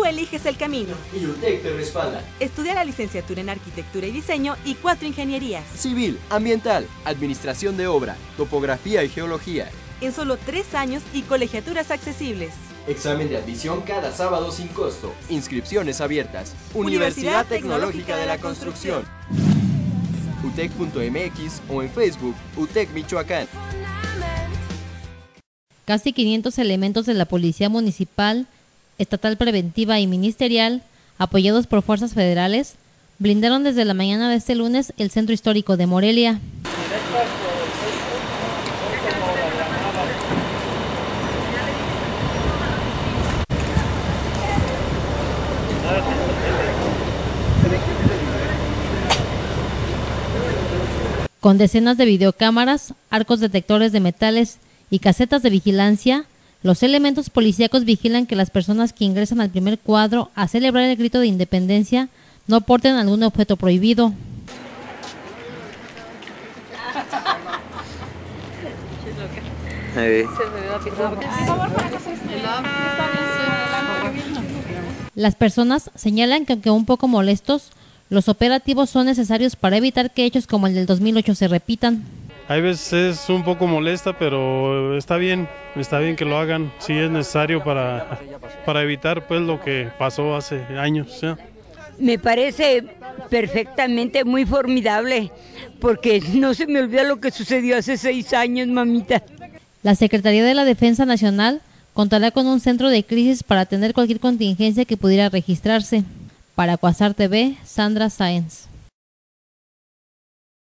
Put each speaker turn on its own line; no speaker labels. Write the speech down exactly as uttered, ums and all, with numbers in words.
Tú eliges el camino.
Y UTEC te respalda.
Estudia la licenciatura en Arquitectura y Diseño y cuatro ingenierías.
Civil, Ambiental, Administración de Obra, Topografía y Geología.
En solo tres años y colegiaturas accesibles.
Examen de admisión cada sábado sin costo. Inscripciones abiertas.
Universidad Tecnológica de la Construcción.
utec punto m x o en Facebook, UTEC Michoacán.
Casi quinientos elementos de la Policía Municipal, Estatal Preventiva y Ministerial, apoyados por fuerzas federales, blindaron desde la mañana de este lunes el centro histórico de Morelia. Con decenas de videocámaras, arcos detectores de metales y casetas de vigilancia, los elementos policíacos vigilan que las personas que ingresan al primer cuadro a celebrar el grito de independencia no porten algún objeto prohibido. Las personas señalan que aunque un poco molestos, los operativos son necesarios para evitar que hechos como el del dos mil ocho se repitan.
Hay veces es un poco molesta, pero está bien, está bien que lo hagan, sí es necesario para, para evitar pues lo que pasó hace años. ¿Sí?
Me parece perfectamente muy formidable, porque no se me olvida lo que sucedió hace seis años, mamita.
La Secretaría de la Defensa Nacional contará con un centro de crisis para atender cualquier contingencia que pudiera registrarse. Para Cuasar T V, Sandra Sáenz.